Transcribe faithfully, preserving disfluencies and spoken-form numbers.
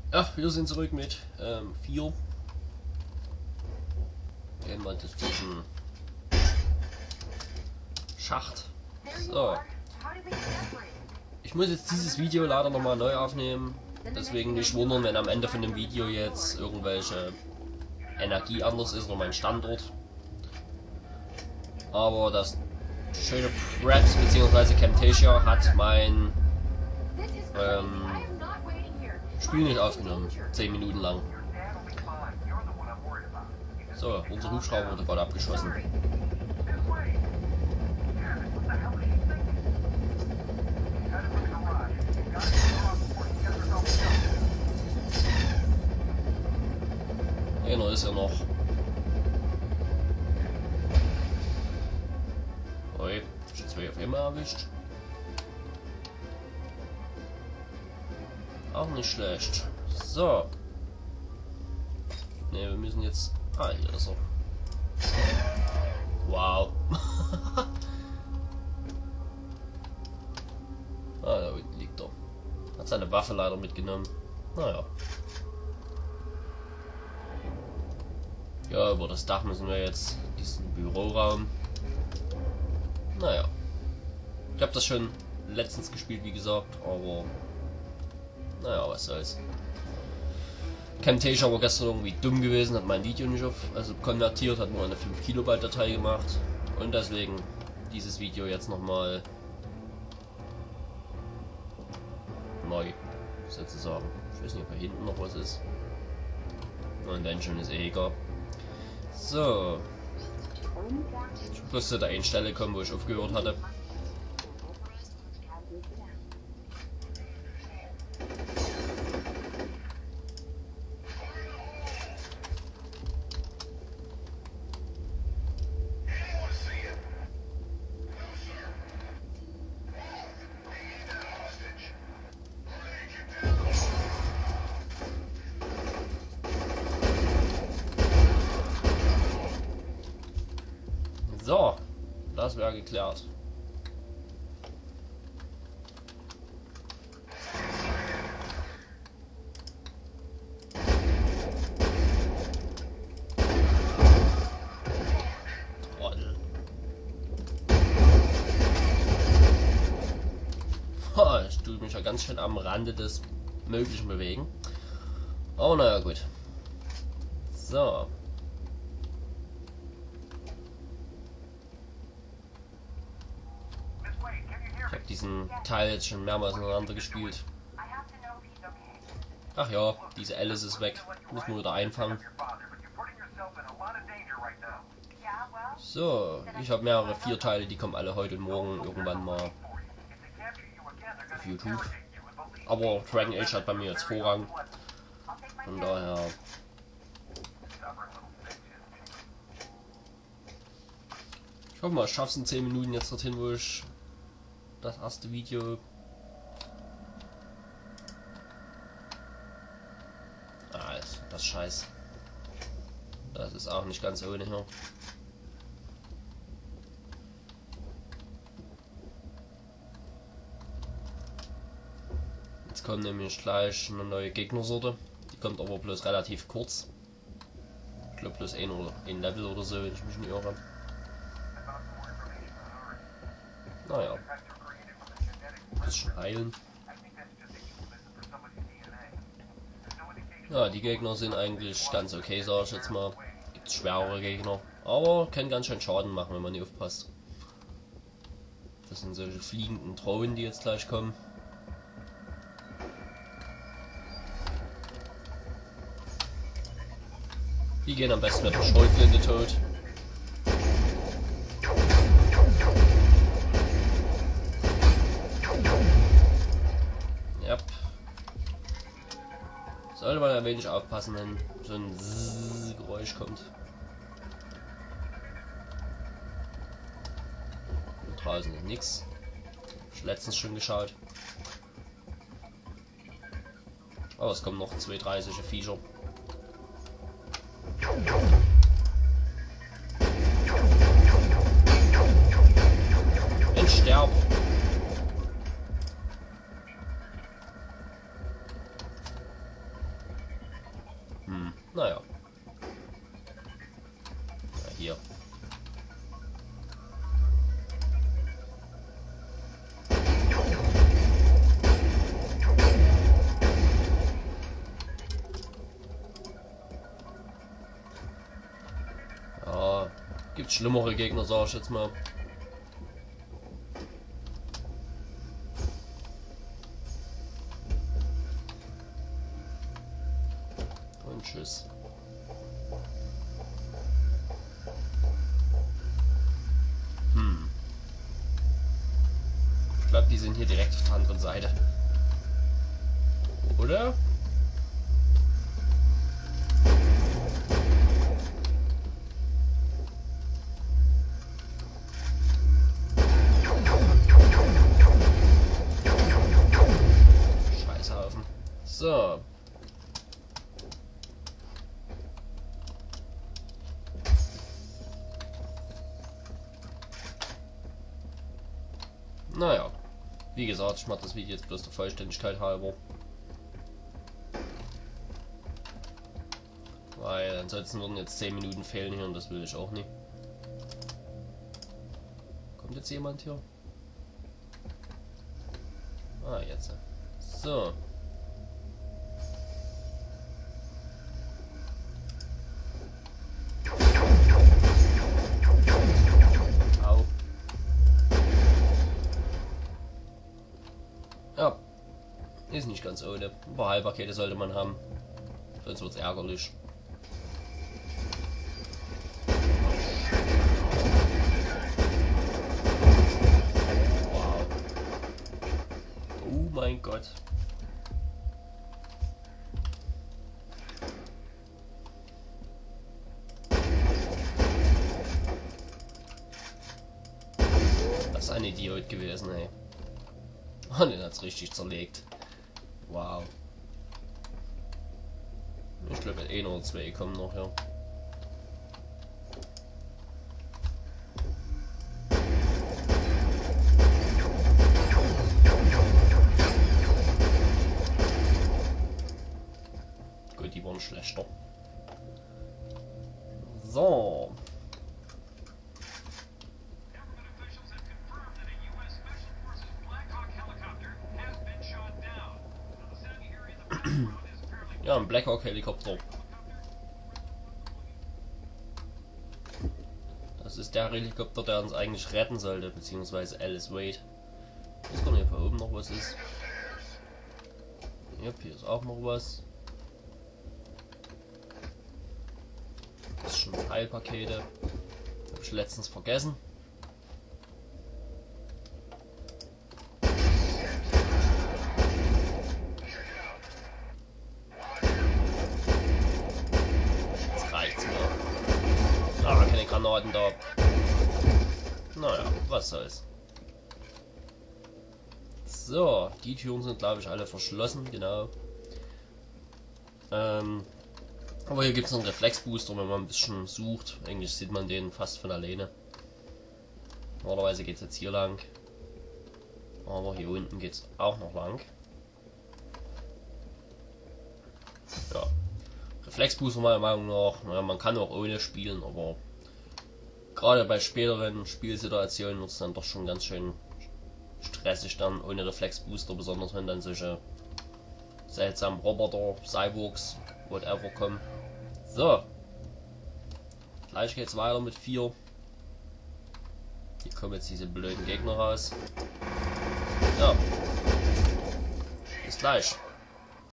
Ja, wir sind zurück mit ähm, vier. Gehen wir durch diesen Schacht. So. Ich muss jetzt dieses Video leider nochmal neu aufnehmen. Deswegen nicht wundern, wenn am Ende von dem Video jetzt irgendwelche Energie anders ist oder mein Standort. Aber das schöne Preps bzw. Camtasia hat mein ähm, Spiel nicht aufgenommen. zehn Minuten lang. So, unser Hubschrauber wurde gerade abgeschossen. Einer ist ja noch. Oi, schon zwei auf einmal erwischt. Auch nicht schlecht. So. Ne, wir müssen jetzt. Ah, hier ist er. Wow. Ah, da unten liegt er. Hat seine Waffe leider mitgenommen. Naja. Ja, über das Dach müssen wir jetzt. Diesen Büroraum. Naja. Ich habe das schon letztens gespielt, wie gesagt, aber. Naja, was soll's. Camtasia war gestern irgendwie dumm gewesen, hat mein Video nicht auf, also konvertiert, hat nur eine fünf Kilobyte Datei gemacht. Und deswegen dieses Video jetzt nochmal neu, sozusagen. Ich weiß nicht, ob da hinten noch was ist. Und wenn schon, ist eh egal. So. Ich musste da eine Stelle kommen, wo ich aufgehört hatte. So, das wäre geklärt. Trottel. Ha, ich tue mich ja ganz schön am Rande des Möglichen bewegen. Aber naja, gut. So. Ich habe diesen Teil jetzt schon mehrmals ineinander gespielt. Ach ja, diese Alice ist weg. Muss man wieder einfangen. So, ich habe mehrere vier Teile, die kommen alle heute und morgen irgendwann mal auf YouTube. Aber Dragon Age hat bei mir jetzt Vorrang. Von daher. Ich hoffe mal, ich schaffe es in zehn Minuten jetzt dorthin, wo ich das erste Video. Ah, das, das Scheiß. Das ist auch nicht ganz ohne hier. Jetzt kommt nämlich gleich eine neue Gegnersorte. Die kommt aber bloß relativ kurz. Ich glaube bloß ein oder ein Level oder so, wenn ich mich nicht irre. Naja. Bisschen heilen. Ja, die Gegner sind eigentlich ganz okay, sag ich jetzt mal. Gibt schwerere Gegner, aber können ganz schön Schaden machen, wenn man nicht aufpasst. Das sind solche fliegenden Drohnen, die jetzt gleich kommen. Die gehen am besten mit der Schrotflinte tot. Yep. Sollte man ein wenig aufpassen, wenn so ein Zzzz Geräusch kommt. Und draußen ist nix. Hab ich letztens schon geschaut. Aber es kommen noch zwei, drei solche Viecher. Und sterben. Hm, naja. Ja, hier. Ja, gibt schlimmere Gegner, sag ich jetzt mal. Und tschüss. Hm. Ich glaube, die sind hier direkt auf der anderen Seite. Oder? Scheißhaufen. So. Naja, wie gesagt, ich mache das Video jetzt bloß der Vollständigkeit halber. Weil ansonsten würden jetzt zehn Minuten fehlen hier und das will ich auch nicht. Kommt jetzt jemand hier? Ah, jetzt. So. Au. Ja. Ist nicht ganz ohne. Ein paar Heilpakete sollte man haben. Sonst wird's ärgerlich. Wow. Oh mein Gott. Das ist ein Idiot gewesen, ey. Und den hat's richtig zerlegt. Wow. Ich glaube, ein oder zwei kommen noch, ja. Gut, die waren schlechter. So. Ja, ein Blackhawk Helikopter. Das ist der Helikopter, der uns eigentlich retten sollte, beziehungsweise Alice Wade. Jetzt kommt hier von oben noch was ist. Yep, hier ist auch noch was. Das ist schon Heilpakete. Habe ich letztens vergessen. Granaten da. Naja, was soll's. So, die Türen sind glaube ich alle verschlossen, genau. Ähm, aber hier gibt es einen Reflexbooster, wenn man ein bisschen sucht. Eigentlich sieht man den fast von alleine. Normalerweise geht es jetzt hier lang. Aber hier unten geht es auch noch lang. Ja. Reflexbooster meiner Meinung nach, naja, man kann auch ohne spielen, aber gerade bei späteren Spielsituationen wird es dann doch schon ganz schön stressig dann ohne Reflexbooster, besonders wenn dann solche seltsamen Roboter, Cyborgs, whatever kommen. So. Gleich geht's weiter mit vier. Hier kommen jetzt diese blöden Gegner raus. Ja. Bis gleich.